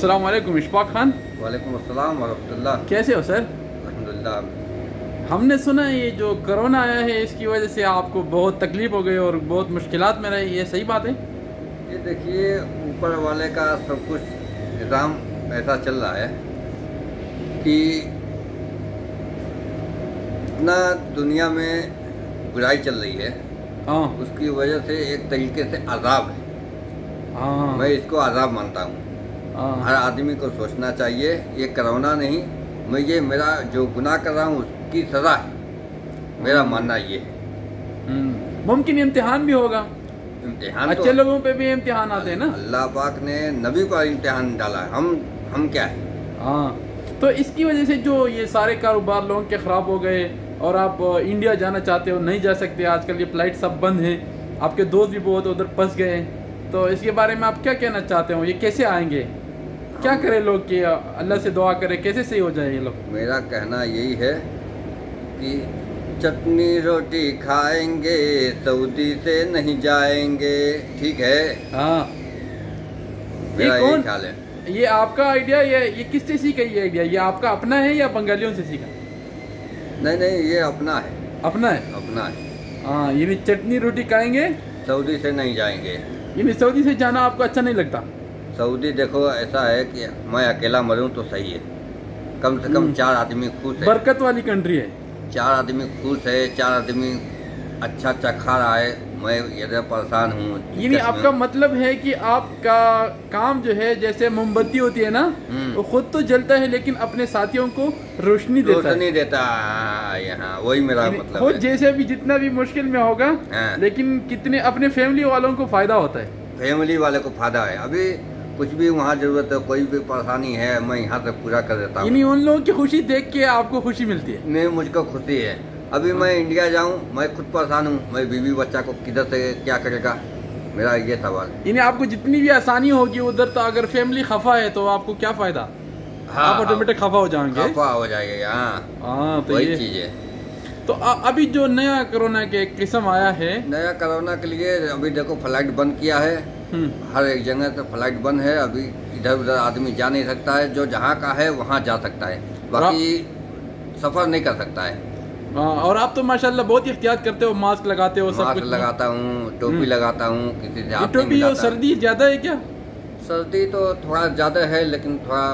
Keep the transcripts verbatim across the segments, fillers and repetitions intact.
अस्सलाम वालेकुम इशफाक खान। वालेकुम अस्सलाम वरहमतुल्लाह। कैसे हो सर? अल्हम्दुलिल्लाह। हमने सुना है ये जो कोरोना आया है इसकी वजह से आपको बहुत तकलीफ हो गई और बहुत मुश्किलात में रही, ये सही बात है? ये देखिए, ऊपर वाले का सब कुछ निज़ाम ऐसा चल रहा है कि इतना दुनिया में बुराई चल रही है, हाँ उसकी वजह से एक तरीके से अज़ाब है। हाँ मैं इसको अज़ाब मानता हूँ। हाँ हर आदमी को सोचना चाहिए, ये कोरोना नहीं, मैं ये मेरा जो गुनाह कर रहा हूँ उसकी सज़ा है, मेरा मानना ये है। हम्म, मुमकिन इम्तिहान भी होगा, इम्तिहान अच्छे तो लोगों पे भी इम्तिहान आते हैं ना। अल्लाह पाक ने नबी पर इम्तिहान डाला है, हम हम क्या है। हाँ, तो इसकी वजह से जो ये सारे कारोबार लोगों के ख़राब हो गए और आप इंडिया जाना चाहते हो नहीं जा सकते, आजकल ये फ्लाइट सब बंद हैं, आपके दोस्त भी बहुत उधर फंस गए, तो इसके बारे में आप क्या कहना चाहते हो? ये कैसे आएंगे, क्या करें लोग कि अल्लाह से दुआ करें कैसे सही हो जाए ये लोग? मेरा कहना यही है कि चटनी रोटी खाएंगे, सऊदी से नहीं जाएंगे, ठीक है। हाँ, मेरा ये यही कौन, ख्याल है। ये आपका आइडिया, ये ये किससे सीखा ये आइडिया? ये आपका अपना है या बंगालियों से सीखा? नहीं नहीं, ये अपना है, अपना है। अपना है। हाँ, यानी चटनी रोटी खाएंगे, सऊदी से नहीं जाएंगे। यानी सऊदी से जाना आपको अच्छा नहीं लगता? सऊदी देखो ऐसा है कि मैं अकेला मरूं तो सही है, कम से कम चार आदमी खुश है, बरकत वाली कंट्री है, चार आदमी खुश है, चार आदमी अच्छा अच्छा खा रहा है, मैं इधर परेशान हूँ। यानी आपका मतलब है कि आपका काम जो है जैसे मोमबत्ती होती है ना, वो खुद तो जलता है लेकिन अपने साथियों को रोशनी देता है। रोशनी देता है, यहाँ वही मेरा मतलब खुद है। जैसे भी जितना भी मुश्किल में होगा, हाँ। लेकिन कितने अपने फैमिली वालों को फायदा होता है। फैमिली वाले को फायदा है। अभी कुछ भी वहाँ जरूरत है, कोई भी परेशानी है, मैं यहाँ से पूरा कर देता हूँ। यानी उन लोगों की खुशी देख के आपको खुशी मिलती है? नहीं, मुझको खुशी है। अभी मैं इंडिया जाऊँ, मैं खुद परेशान हूँ, मैं बीवी बच्चा को किधर से क्या करेगा, मेरा ये सवाल। यानी आपको जितनी भी आसानी होगी उधर, तो अगर फैमिली खफा है तो आपको क्या फायदा? हाँ, आप ऑटोमेटिक खफा हो जाएंगे। खफा हो जाएगा। हाँ हाँ, तो वही ये चीज है। तो अ- अभी जो नया कोरोना के किस्म आया है, नया कोरोना के लिए अभी देखो फ्लाइट बंद किया है, हम्म, हर एक जगह से फ्लाइट बंद है। अभी इधर उधर आदमी जा नहीं सकता है, जो जहाँ का है वहाँ जा सकता है, बाकी सफर नहीं कर सकता है। हाँ, और आप तो माशाल्लाह बहुत ही एहतियात करते हो, मास्क लगाते हो, सब मास्क कुछ लगाता हूँ, टोपी लगाता हूँ, किसी से ये हाथ नहीं टोपी और मिलाता। सर्दी ज्यादा है क्या? सर्दी तो थोड़ा ज़्यादा है, लेकिन थोड़ा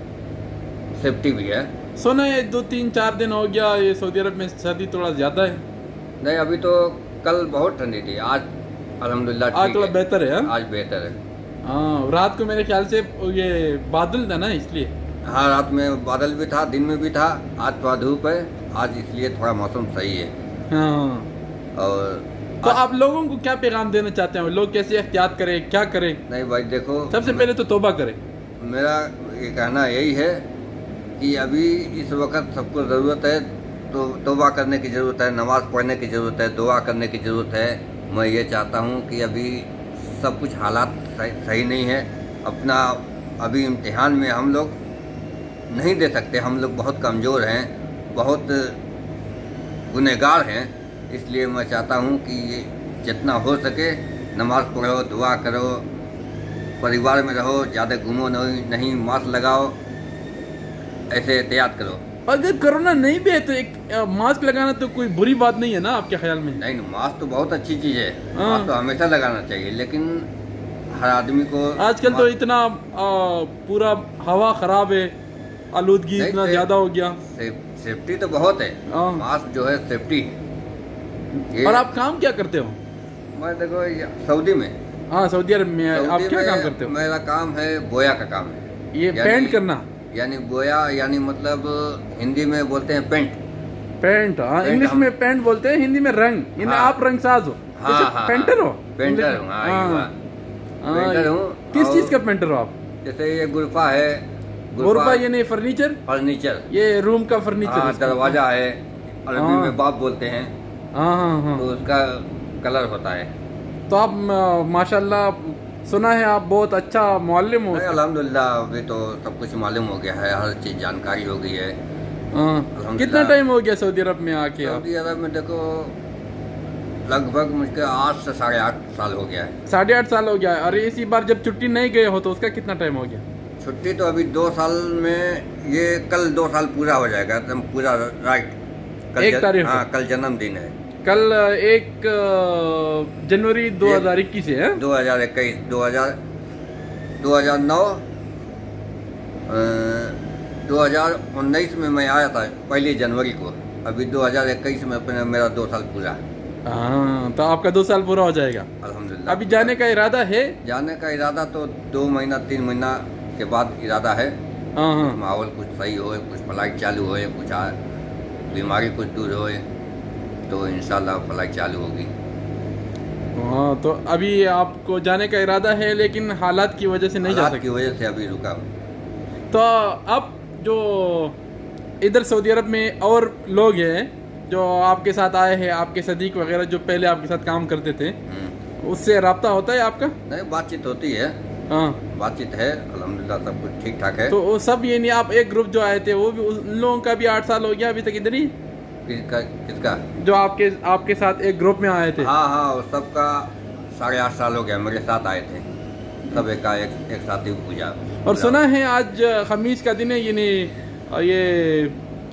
सेफ्टी भी है। सुना है दो तीन चार दिन हो गया ये सऊदी अरब में सर्दी थोड़ा ज्यादा है। नहीं, अभी तो कल बहुत ठंडी थी, आज अल्हम्दुलिल्लाह आज ठीक थोड़ा है। बेहतर है। हाँ? आज बेहतर है। हाँ, रात को मेरे ख्याल से ये बादल था ना, इसलिए। हाँ, रात में बादल भी था, दिन में भी था, आज थोड़ा धूप है, आज इसलिए थोड़ा मौसम सही है। हाँ, और तो आप लोगों को क्या पैगाम देना चाहते हैं? लोग कैसे एहतियात करें, क्या करें? नहीं भाई देखो, सबसे पहले तो तौबा करें। मेरा ये कहना यही है कि अभी इस वक्त सबको ज़रूरत है, तो तौबा करने की ज़रूरत है, नमाज़ पढ़ने की ज़रूरत है, दुआ करने की ज़रूरत है। मैं ये चाहता हूँ कि अभी सब कुछ हालात सही, सही नहीं है। अपना अभी इम्तिहान में हम लोग नहीं दे सकते, हम लोग बहुत कमज़ोर हैं, बहुत गुनहगार हैं। इसलिए मैं चाहता हूँ कि ये जितना हो सके नमाज़ पढ़ो, दुआ करो, परिवार में रहो, ज़्यादा घूमो नहीं, नहीं मास्क लगाओ, ऐसे एहतियात करो। अगर कोरोना नहीं भी है तो एक अ, मास्क लगाना तो कोई बुरी बात नहीं है ना आपके ख्याल में? नहीं, मास्क तो बहुत अच्छी चीज़ है, हाँ। मास्क तो हमेशा लगाना चाहिए, लेकिन हर आदमी को आजकल तो इतना आ, पूरा हवा खराब है, आलूदगी नहीं, इतना से- ज्यादा हो गया। से, सेफ्टी तो बहुत है, हाँ। मास्क जो है सेफ्टी है। और आप काम क्या करते हो? मैं देखो ये सऊदी में, हाँ, सऊदी अरब में आप सऊदी क्या में काम करते हो? मेरा काम है बोया का काम है। ये यानी- पेंट करना? यानी बोया, यानी मतलब हिंदी में बोलते हैं पेंट। पेंट, हाँ, पेंट इंग्लिश हम- में पेंट बोलते हैं, हिंदी में रंग। इन हाँ। आप रंगसाज हो? हाँ, जैसे हाँ, पेंटर हो? पेंटर इंग्लिश हूँ, में? हाँ, हाँ, ये हाँ, पेंटर हूँ। किस और चीज का पेंटर हो आप? जैसे ये गुरफा है, गुरबा यानी फर्नीचर, फर्नीचर, ये रूम का फर्नीचर। हाँ, उसका। दरवाजा है, अरबी हाँ। में बाप बोलते हैं, हाँ हाँ हाँ। तो उसका कलर होता है। तो आप म, माशाल्लाह सुना है आप बहुत अच्छा मुअल्लिम हो। नहीं, अल्हम्दुलिल्लाह अभी तो सब कुछ मालूम हो गया है, हर चीज़ जानकारी हो गई है। हाँ। अल्हम्दुलिल्लाह। कितना टाइम हो गया सऊदी अरब में आके आप? सऊदी अरब में देखो लगभग मुझे आठ से साढ़े आठ साल हो गया है। साढ़े आठ साल हो गया है। और इसी बार जब छुट्टी नहीं गए हो तो उसका कितना टाइम हो गया? छुट्टी तो अभी दो साल में, ये कल दो साल पूरा हो जाएगा एकदम पूरा राइट। कल एक तारीख हाँ, कल जन्मदिन है। कल एक जनवरी दो हजार इक्कीस है। दो हजार इक्कीस दो हजार दो हजार नौ दो हजार उन्नीस में मैं आया था पहली जनवरी को। अभी दो हजार इक्कीस में अपने मेरा दो साल पूरा। हाँ, तो आपका दो साल पूरा हो जाएगा अल्हम्दुलिल्लाह। अभी जाने का इरादा है? जाने का इरादा तो दो महीना तीन महीना के बाद इरादा है। हाँ हाँ। माहौल कुछ सही हो, कुछ फ्लाइट चालू हो, कुछ बीमारी कुछ दूर हो, तो इंशाल्लाह फ्लाइट चालू होगी। हाँ, तो अभी आपको जाने का इरादा है लेकिन हालात की वजह से नहीं जा सकते? की वजह से अभी रुका हूँ। तो अब जो इधर सऊदी अरब में और लोग हैं जो आपके साथ आए हैं, आपके सदीक वगैरह जो पहले आपके साथ काम करते थे, उससे राब्ता होता है आपका? नहीं, बातचीत होती है। हाँ, बातचीत है अल्हम्दुलिल्लाह, सब कुछ ठीक ठाक है। तो वो सब ये नहीं, आप एक ग्रुप जो आए थे वो भी उन लोगों का भी आठ साल हो गया अभी तक इधर ही? किसका किसका? जो आपके आपके साथ एक ग्रुप में आए थे? हाँ हाँ, सबका साढ़े आठ साल हो गया, मेरे साथ आए थे सब एक एक, एक साथ ही पूजा। और सुना है आज खमीस का दिन है, यानी ये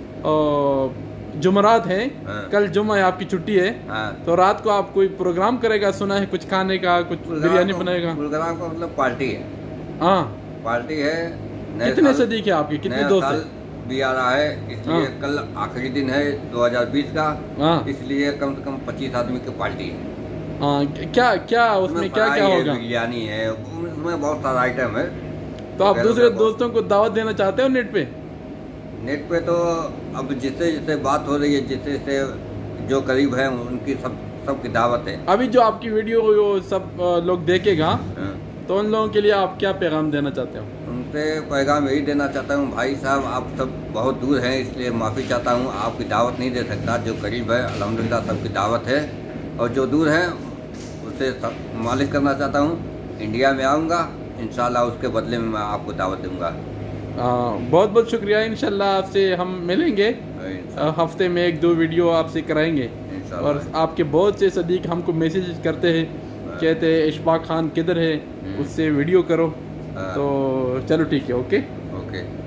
जुमरात है। हाँ। कल जुम्मा है, आपकी छुट्टी है। हाँ। तो रात को आप कोई प्रोग्राम करेगा सुना है, कुछ खाने का, कुछ बिरयानी बनाएगा? प्रोग्राम का मतलब पार्टी है। हाँ, पार्टी है। कितने सदीक है आपके, कितने दोस्त हैं? भी आ रहा है, इसलिए हाँ। कल आखिरी दिन है दो हजार बीस का। हाँ। इसलिए कम से कम पच्चीस आदमी की पार्टी है। हाँ, क्या क्या उसमें क्या क्या होगा? बिरयानी है, उसमें बहुत सारा आइटम है। तो आप दूसरे दोस्तों को दावत देना चाहते हो नेट पे? नेट पे तो अब जिससे जिससे बात हो रही है, जिससे जिससे जो करीब है उनकी सब सबकी दावत है। अभी जो आपकी वीडियो सब लोग देखेगा, तो उन लोगों के लिए आप क्या पैगाम देना चाहते हो? उनसे पैगाम यही देना चाहता हूँ, भाई साहब आप सब बहुत दूर हैं, इसलिए माफ़ी चाहता हूँ, आपकी दावत नहीं दे सकता। जो करीब है अल्हम्दुलिल्लाह सबकी दावत है, और जो दूर है उसे मालिश करना चाहता हूँ। इंडिया में आऊँगा इंशाल्लाह, उसके बदले में मैं आपको दावत दूँगा। बहुत बहुत शुक्रिया। इंशाल्लाह आपसे हम मिलेंगे, हफ्ते में एक दो वीडियो आपसे कराएंगे। और आपके बहुत से सदीक हमको मैसेज करते हैं, कहते हैं इशफाक खान किधर है, उससे वीडियो करो। तो चलो ठीक है, ओके ओके।